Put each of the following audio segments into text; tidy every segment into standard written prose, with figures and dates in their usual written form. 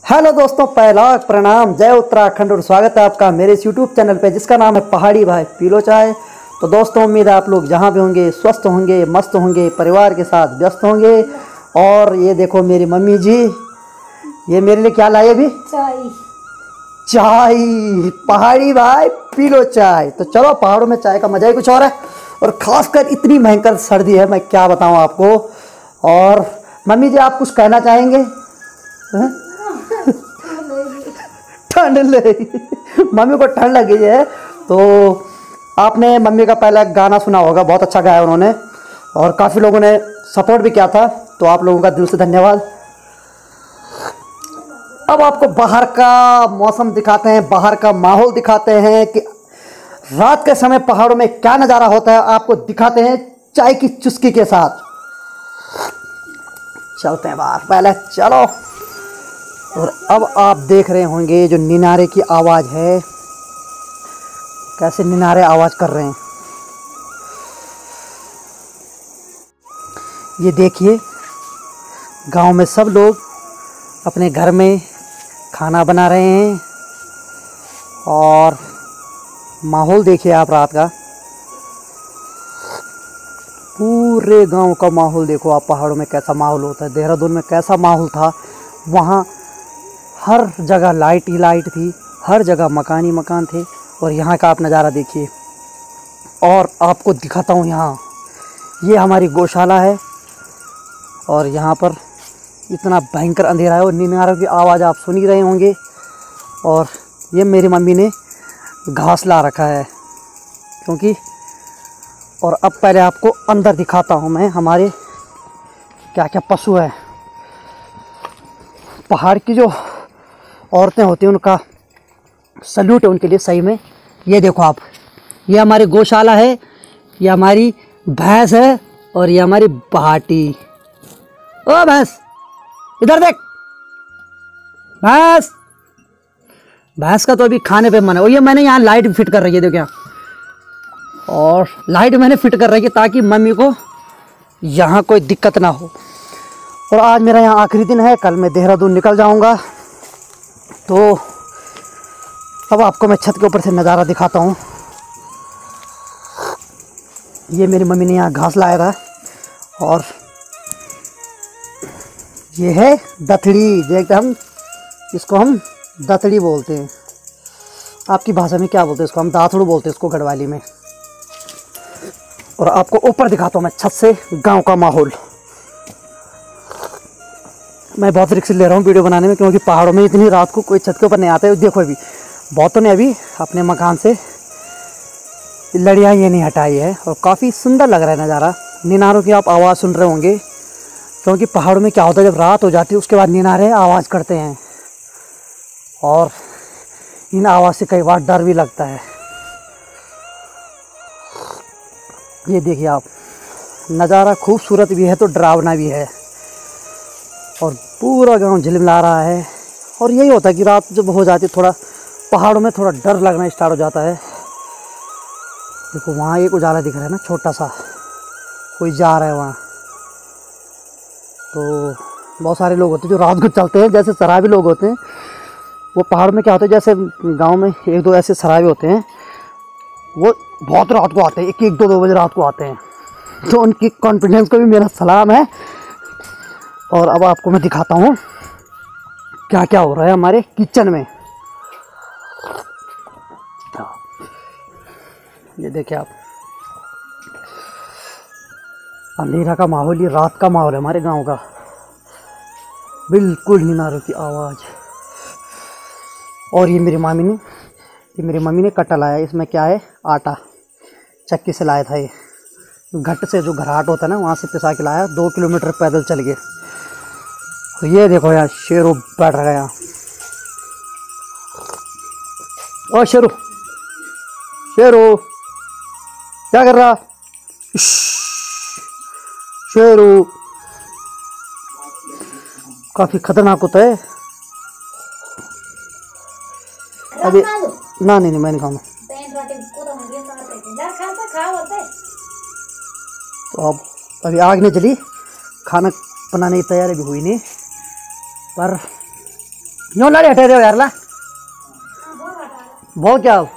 Hello दोस्तों, पहला प्रणाम, जय उत्तराखंड और स्वागत है आपका मेरे इस यूट्यूब चैनल पे जिसका नाम है पहाड़ी भाई पी लो चाय। तो दोस्तों, उम्मीद है आप लोग जहाँ भी होंगे स्वस्थ होंगे, मस्त होंगे, परिवार के साथ व्यस्त होंगे। और ये देखो मेरी मम्मी जी, ये मेरे लिए क्या लाए अभी? चाय। चाय। पहाड़ी भाई पी लो चाय। तो चलो, पहाड़ों में चाय का मजा ही कुछ और है। और खासकर इतनी भयंकर सर्दी है, मैं क्या बताऊँ आपको। और मम्मी जी, आप कुछ कहना चाहेंगे? हैं? ठंड लगी, मम्मी को ठंड लगी है। तो आपने मम्मी का पहला गाना सुना होगा, बहुत अच्छा गाया उन्होंने और काफ़ी लोगों ने सपोर्ट भी किया था, तो आप लोगों का दिल से धन्यवाद। अब आपको बाहर का मौसम दिखाते हैं, बाहर का माहौल दिखाते हैं कि रात के समय पहाड़ों में क्या नज़ारा होता है, आपको दिखाते हैं चाय की चुस्की के साथ। चलते हैं बाहर, पहले चलो। और अब आप देख रहे होंगे जो निनारे की आवाज़ है, कैसे निनारे आवाज़ कर रहे हैं। ये देखिए, गांव में सब लोग अपने घर में खाना बना रहे हैं। और माहौल देखिए आप रात का, पूरे गांव का माहौल देखो आप। पहाड़ों में कैसा माहौल होता है, देहरादून में कैसा माहौल था, वहाँ हर जगह लाइट ही लाइट थी, हर जगह मकान ही मकान थे। और यहाँ का आप नज़ारा देखिए। और आपको दिखाता हूँ, यहाँ ये हमारी गौशाला है और यहाँ पर इतना भयंकर अंधेरा है और निनारों की आवाज़ आप सुन ही रहे होंगे। और ये मेरी मम्मी ने घास ला रखा है क्योंकि। और अब पहले आपको अंदर दिखाता हूँ मैं, हमारे क्या क्या पशु है। पहाड़ की जो औरतें होती हैं उनका सल्यूट है उनके लिए सही में। ये देखो आप, ये हमारी गौशाला है, ये हमारी भैंस है और ये हमारी बहाटी। ओ भैंस, इधर देख। भैंस, भैंस का तो अभी खाने पे मन है। और ये मैंने यहाँ लाइट फिट कर रही है, देखो यहाँ। और लाइट मैंने फिट कर रही है ताकि मम्मी को यहाँ कोई दिक्कत ना हो। और आज मेरा यहाँ आखिरी दिन है, कल मैं देहरादून निकल जाऊँगा। तो अब आपको मैं छत के ऊपर से नज़ारा दिखाता हूँ। ये मेरी मम्मी ने यहाँ घास लाया था और ये है दथड़ी। देखते हम इसको, हम दथड़ी बोलते हैं। आपकी भाषा में क्या बोलते हैं इसको? हम दाथड़ू बोलते हैं इसको गढ़वाली में। और आपको ऊपर दिखाता हूँ मैं छत से गांव का माहौल। मैं बहुत रिस्क ले रहा हूँ वीडियो बनाने में क्योंकि पहाड़ों में इतनी रात को कोई छत के ऊपर नहीं आता है। देखो अभी बहुतों ने अभी अपने मकान से लड़ियाँ ये नहीं हटाई है और काफ़ी सुंदर लग रहा है नज़ारा। निनारों की आप आवाज़ सुन रहे होंगे क्योंकि पहाड़ों में क्या होता है, जब रात हो जाती है उसके बाद निनारे आवाज़ करते हैं और इन आवाज़ से कई बार डर भी लगता है। ये देखिए आप, नज़ारा खूबसूरत भी है तो डरावना भी है। और पूरा गांव झिलमिला रहा है। और यही होता है कि रात जब हो जाती है, थोड़ा पहाड़ों में थोड़ा डर लगना स्टार्ट हो जाता है। देखो वहाँ एक उजाला दिख रहा है ना, छोटा सा, कोई जा रहा है वहाँ। तो बहुत सारे लोग होते हैं जो रात को चलते हैं, जैसे शराबी लोग होते हैं। वो पहाड़ में क्या होता है, जैसे गांव में एक दो ऐसे शराबी होते हैं, वो बहुत रात को आते हैं, एक एक दो दो बजे रात को आते हैं। तो उनकी कॉन्फिडेंस को भी मेरा सलाम है। और अब आपको मैं दिखाता हूँ क्या क्या हो रहा है हमारे किचन में। ये देखिए आप, अंधेरा का माहौल, ये रात का माहौल है हमारे गांव का। बिल्कुल निनारों की आवाज़। और ये मेरी मम्मी ने कट्टा लाया। इसमें क्या है, आटा चक्की से लाया था। ये घट से जो घराट होता है ना, वहाँ से पिसा के लाया। 2 किलोमीटर पैदल चल गए। तो ये देखो यार, शेरू बैठ रहा है यहाँ। ओ शेरू, शेरू क्या कर रहा? शेरू काफी खतरनाक होता है। अभी ना, नहीं मैं नहीं खाऊंगा। तो अब अभी आग नहीं जली, खाना बनाने की तैयारी भी हुई नहीं, पर यूँ लाड़ी हटे रहे हो यार ला बहुत क्या हो?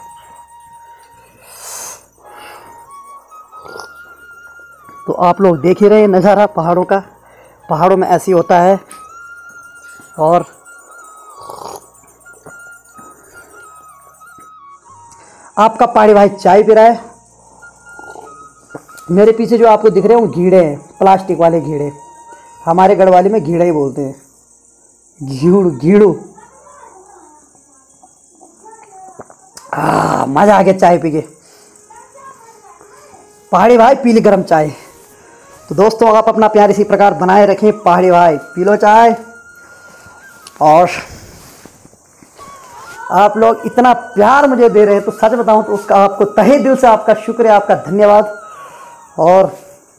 तो आप लोग देख ही रहे हैं नज़ारा पहाड़ों का। पहाड़ों में ऐसी होता है। और आपका पहाड़ी भाई चाय पी रहा है। मेरे पीछे जो आपको दिख रहे हैं वो घीड़े हैं, प्लास्टिक वाले घीड़े। हमारे गढ़वाली में घीड़ा ही बोलते हैं, घीड़ू। मज़ा आ गया चाय पी के। पहाड़ी भाई पी ली गर्म चाय। तो दोस्तों आप अपना प्यार इसी प्रकार बनाए रखें। पहाड़ी भाई पी लो चाय। और आप लोग इतना प्यार मुझे दे रहे हैं तो सच बताऊं तो उसका आपको तहे दिल से आपका शुक्रिया, आपका धन्यवाद। और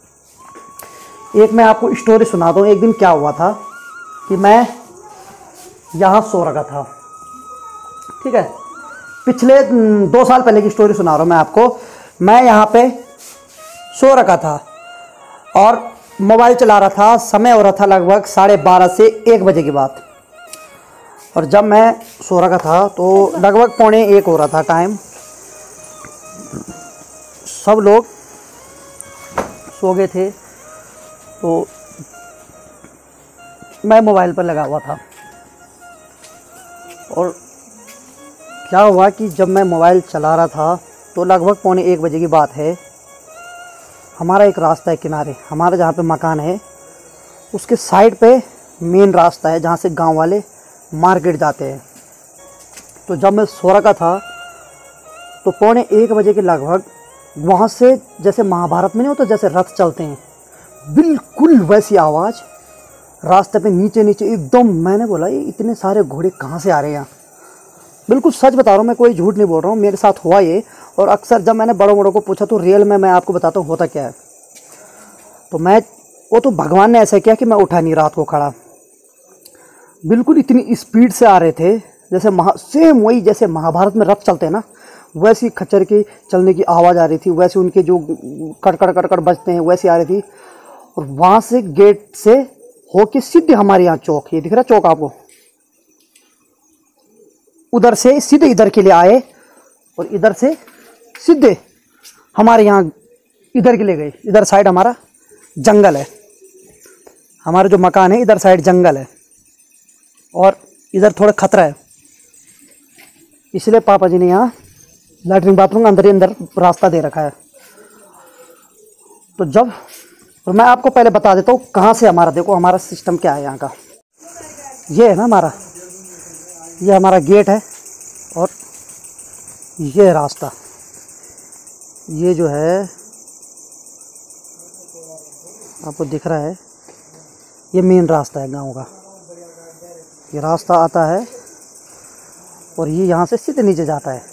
एक मैं आपको स्टोरी सुना दूं। एक दिन क्या हुआ था कि मैं यहाँ सो रखा था, ठीक है। पिछले 2 साल पहले की स्टोरी सुना रहा हूँ मैं आपको। मैं यहाँ पे सो रखा था और मोबाइल चला रहा था। समय हो रहा था लगभग 12:30 से 1 बजे की बात। और जब मैं सो रखा था तो लगभग 12:45 हो रहा था टाइम। सब लोग सो गए थे तो मैं मोबाइल पर लगा हुआ था। और क्या हुआ कि जब मैं मोबाइल चला रहा था तो लगभग 12:45 बजे की बात है। हमारा एक रास्ता है किनारे, हमारा जहाँ पे मकान है उसके साइड पे मेन रास्ता है जहाँ से गांव वाले मार्केट जाते हैं। तो जब मैं सो रखा था तो 12:45 बजे के लगभग वहाँ से जैसे महाभारत में नहीं होता जैसे रथ चलते हैं, बिल्कुल वैसी आवाज़ रास्ते पे नीचे एकदम। मैंने बोला ये इतने सारे घोड़े कहाँ से आ रहे हैं यहाँ। बिल्कुल सच बता रहा हूँ मैं, कोई झूठ नहीं बोल रहा हूँ, मेरे साथ हुआ ये। और अक्सर जब मैंने बड़ों बड़ों को पूछा तो रियल में मैं आपको बताता हूँ होता क्या है। तो वो तो भगवान ने ऐसा किया कि मैं उठा नहीं रात को खड़ा। बिल्कुल इतनी स्पीड से आ रहे थे जैसे सेम वही जैसे महाभारत में रथ चलते हैं ना, वैसी खच्चर की चलने की आवाज़ आ रही थी। वैसे उनके जो कड़कड़ बजते हैं वैसे आ रही थी। और वहाँ से गेट से होके सीधे हमारे यहाँ चौक, ये दिख रहा चौक आपको, उधर से सीधे इधर के लिए आए और इधर से सीधे हमारे यहाँ इधर के लिए गए। इधर साइड हमारा जंगल है, हमारा जो मकान है इधर साइड जंगल है और इधर थोड़ा खतरा है। इसलिए पापा जी ने यहाँ लैट्रिन बाथरूम अंदर ही अंदर रास्ता दे रखा है। तो जब और मैं आपको पहले बता देता हूँ कहाँ से हमारा, देखो हमारा सिस्टम क्या है यहाँ का। ये है ना हमारा, ये हमारा गेट है और ये रास्ता, ये जो है आपको दिख रहा है, ये मेन रास्ता है गांव का। ये रास्ता आता है और ये यहाँ से सीधे नीचे जाता है।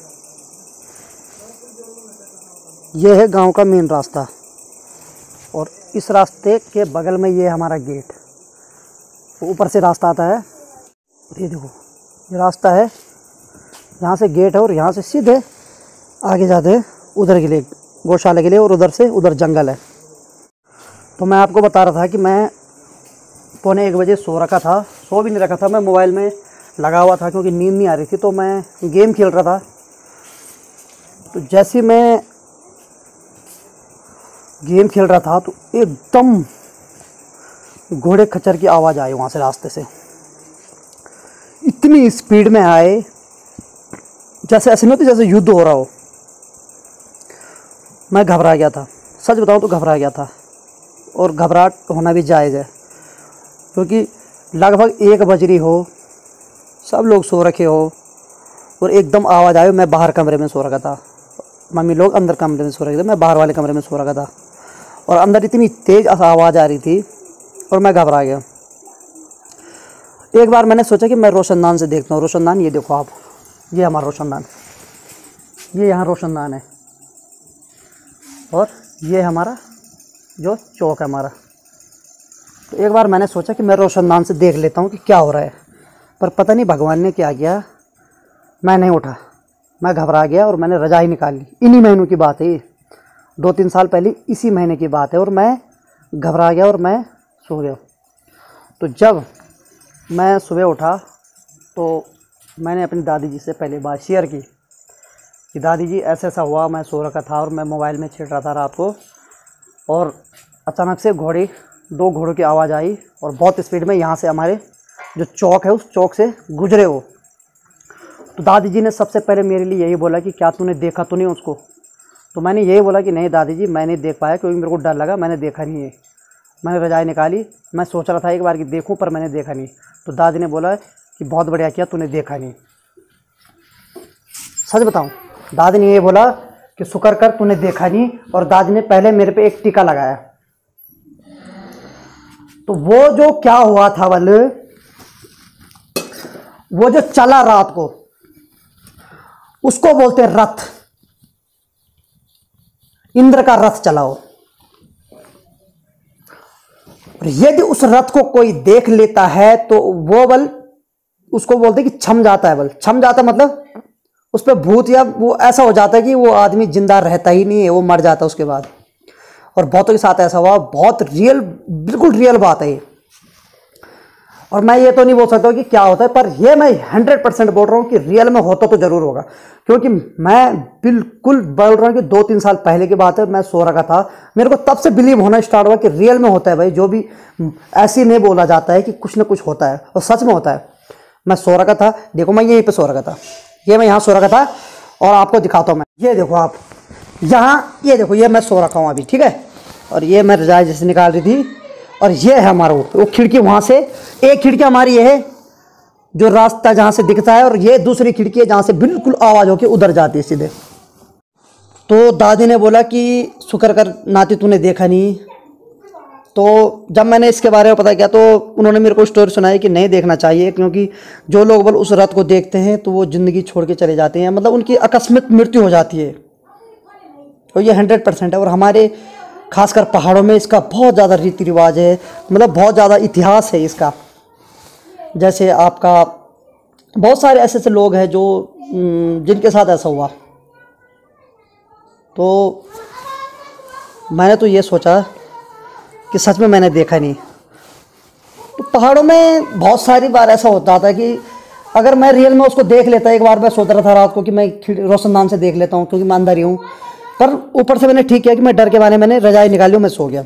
ये है गांव का मेन रास्ता और इस रास्ते के बगल में ये हमारा गेट। ऊपर से रास्ता आता है, ये देखो ये रास्ता है, यहाँ से गेट है और यहाँ से सीधे आगे जाते हैं उधर के लिए, गौशाला के लिए, और उधर से उधर जंगल है। तो मैं आपको बता रहा था कि मैं 12:45 बजे सो रखा था। सो भी नहीं रखा था, मैं मोबाइल में लगा हुआ था क्योंकि नींद नहीं आ रही थी। तो मैं गेम खेल रहा था। तो जैसे मैं गेम खेल रहा था तो एकदम घोड़े खच्चर की आवाज़ आई वहाँ से रास्ते से। इतनी स्पीड में आए जैसे ऐसे नहीं होती जैसे युद्ध हो रहा हो। मैं घबरा गया था, सच बताऊँ तो घबरा गया था। और घबराहट होना भी जायज़ है क्योंकि लगभग 1 बज रही हो, सब लोग सो रखे हो और एकदम आवाज़ आई। मैं बाहर कमरे में सो रखा था, मम्मी लोग अंदर कमरे में सो रखे थे, मैं बाहर वाले कमरे में सो रखा था। और अंदर इतनी तेज़ आवाज़ आ रही थी और मैं घबरा गया। एक बार मैंने सोचा कि मैं रोशनदान से देखता हूँ। रोशनदान ये देखो आप, ये हमारा रोशनदान, ये यहाँ रोशनदान है और ये हमारा जो चौक है हमारा। तो एक बार मैंने सोचा कि मैं रोशनदान से देख लेता हूँ कि क्या हो रहा है। पर पता नहीं भगवान ने क्या किया, मैं नहीं उठा, मैं घबरा गया और मैंने रज़ाई निकाल ली। इन्हीं महीनों की बात है ये, 2-3 साल पहले इसी महीने की बात है। और मैं घबरा गया और मैं सो गया। तो जब मैं सुबह उठा तो मैंने अपनी दादी जी से पहले बात शेयर की कि दादी जी ऐसा ऐसा हुआ, मैं सो रखा था और मैं मोबाइल में छेड़ रहा था रात को, और अचानक से दो घोड़ों की आवाज़ आई और बहुत स्पीड में यहाँ से हमारे जो चौक है उस चौक से गुजरे वो। तो दादी जी ने सबसे पहले मेरे लिए यही बोला कि क्या तूने देखा तो नहीं उसको? तो मैंने यही बोला कि नहीं दादी जी, मैं नहीं देख पाया क्योंकि मेरे को डर लगा, मैंने देखा नहीं है। मैंने रजाई निकाली, मैं सोच रहा था एक बार कि देखूं, पर मैंने देखा नहीं। तो दादी ने बोला कि बहुत बढ़िया किया, तूने देखा नहीं। सच बताऊं, दादी ने ये बोला कि शुक्र कर तूने देखा नहीं, और दादी ने पहले मेरे पे एक टीका लगाया। तो वो जो क्या हुआ था वो जो चला रात को, उसको बोलते रथ। इंद्र का रथ चला हो, और यदि उस रथ को कोई देख लेता है तो वो बल उसको बोलते कि छम जाता है। बल छम जाता मतलब उस पर भूत या वो ऐसा हो जाता है कि वो आदमी जिंदा रहता ही नहीं है, वो मर जाता है उसके बाद। और बहुतों के साथ ऐसा हुआ, बहुत रियल, बिल्कुल रियल बात है ये। और मैं ये तो नहीं बोल सकता कि क्या होता है, पर ये मैं 100% बोल रहा हूँ कि रियल में होता तो जरूर होगा, क्योंकि मैं बिल्कुल बोल रहा हूँ कि 2-3 साल पहले की बात है। मैं सो रखा था, मेरे को तब से बिलीव होना स्टार्ट हुआ कि रियल में होता है भाई। जो भी ऐसे नहीं बोला जाता है कि कुछ ना कुछ होता है, और सच में होता है। मैं सो रखा था, देखो मैं यहीं पर सो रखा था, ये मैं यहाँ सो रखा था, और आपको दिखाता हूँ मैं। ये देखो आप यहाँ, ये देखो, ये मैं सो रखा हूँ अभी, ठीक है। और ये मैं रजाई जैसे निकाल रही थी, और ये है हमारा वो खिड़की। वहाँ से एक खिड़की हमारी ये है जो रास्ता जहाँ से दिखता है, और ये दूसरी खिड़की है जहाँ से बिल्कुल आवाज़ होके उधर जाती है सीधे। तो दादी ने बोला कि शुक्र कर नाती तूने देखा नहीं। तो जब मैंने इसके बारे में पता किया तो उन्होंने मेरे को स्टोरी सुनाई कि नहीं देखना चाहिए, क्योंकि जो लोग बल उस रथ को देखते हैं तो वो ज़िंदगी छोड़ के चले जाते हैं, मतलब उनकी आकस्मिक मृत्यु हो जाती है। और ये 100% है। और हमारे खासकर पहाड़ों में इसका बहुत ज़्यादा रीति रिवाज है, मतलब बहुत ज़्यादा इतिहास है इसका। जैसे आपका बहुत सारे ऐसे ऐसे लोग हैं जो जिनके साथ ऐसा हुआ। तो मैंने तो ये सोचा कि सच में मैंने देखा नहीं। तो पहाड़ों में बहुत सारी बार ऐसा होता था कि अगर मैं रियल में उसको देख लेता, एक बार मैं सोच रहा था रात को कि मैं रोशनदान से देख लेता हूँ क्योंकि मैं अंदर ही हूँ, पर ऊपर से मैंने ठीक किया कि मैं डर के बारे में मैंने रजाई निकाली, मैं सो गया।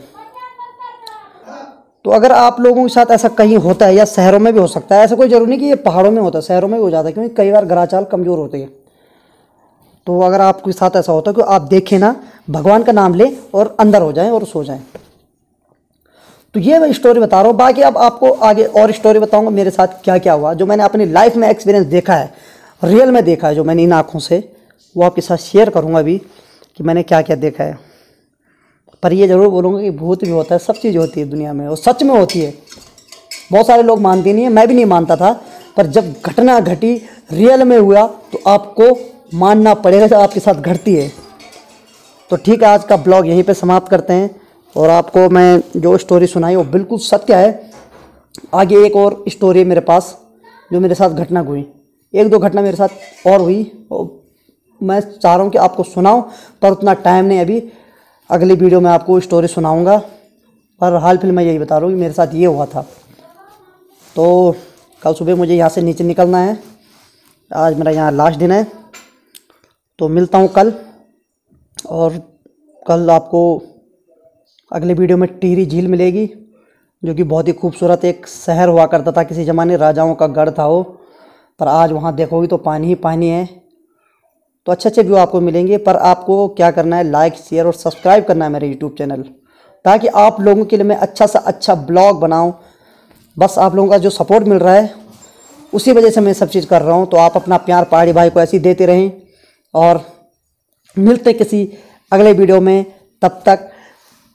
तो अगर आप लोगों के साथ ऐसा कहीं होता है, या शहरों में भी हो सकता है, ऐसा कोई जरूरी नहीं कि ये पहाड़ों में होता है, शहरों में भी हो जाता है, क्योंकि कई बार ग्राचाल कमज़ोर होते हैं। तो अगर आपके साथ ऐसा होता है कि आप देखें ना, भगवान का नाम लें और अंदर हो जाएं और सो जाएं। तो ये मैं स्टोरी बता रहा हूँ। बाकी अब आपको आगे और स्टोरी बताऊँगा मेरे साथ क्या क्या हुआ, जो मैंने अपनी लाइफ में एक्सपीरियंस देखा है, रियल में देखा है, जो मैंने इन आँखों से, वो आपके साथ शेयर करूँगा अभी कि मैंने क्या क्या देखा है। पर ये ज़रूर बोलूँगा कि भूत भी होता है, सब चीज़ होती है दुनिया में, और सच में होती है। बहुत सारे लोग मानते नहीं है, मैं भी नहीं मानता था, पर जब घटना घटी, रियल में हुआ, तो आपको मानना पड़ेगा जब आपके साथ घटती है। तो ठीक है, आज का ब्लॉग यहीं पे समाप्त करते हैं। और आपको मैं जो स्टोरी सुनाई वो बिल्कुल सत्य है। आगे एक और स्टोरी है मेरे पास जो मेरे साथ घटना हुई, 1-2 घटना मेरे साथ और हुई, मैं चाह रहा हूँ कि आपको सुनाऊँ, पर उतना टाइम नहीं अभी। अगली वीडियो में आपको स्टोरी सुनाऊँगा, पर हाल फिलहाल मैं यही बता रहा हूँ कि मेरे साथ ये हुआ था। तो कल सुबह मुझे यहाँ से नीचे निकलना है, आज मेरा यहाँ लास्ट दिन है। तो मिलता हूँ कल, और कल आपको अगले वीडियो में टिहरी झील मिलेगी, जो कि बहुत ही खूबसूरत एक शहर हुआ करता था, किसी ज़माने राजाओं का गढ़ था वो, पर आज वहाँ देखोगी तो पानी ही पानी है। तो अच्छे अच्छे व्यू आपको मिलेंगे, पर आपको क्या करना है, लाइक, शेयर और सब्सक्राइब करना है मेरे यूट्यूब चैनल, ताकि आप लोगों के लिए मैं अच्छा सा अच्छा ब्लॉग बनाऊँ। बस आप लोगों का जो सपोर्ट मिल रहा है उसी वजह से मैं सब चीज़ कर रहा हूँ। तो आप अपना प्यार पहाड़ी भाई को ऐसे ही देते रहें, और मिलते किसी अगले वीडियो में। तब तक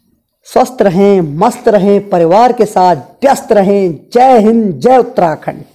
स्वस्थ रहें, मस्त रहें, परिवार के साथ व्यस्त रहें। जय हिंद, जय उत्तराखंड।